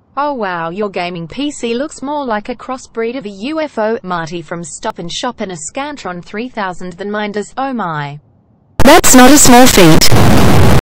Oh wow, your gaming PC looks more like a crossbreed of a UFO, Marty from Stop and Shop, and a Scantron 3000 than mine does. Oh my. That's not a small feat.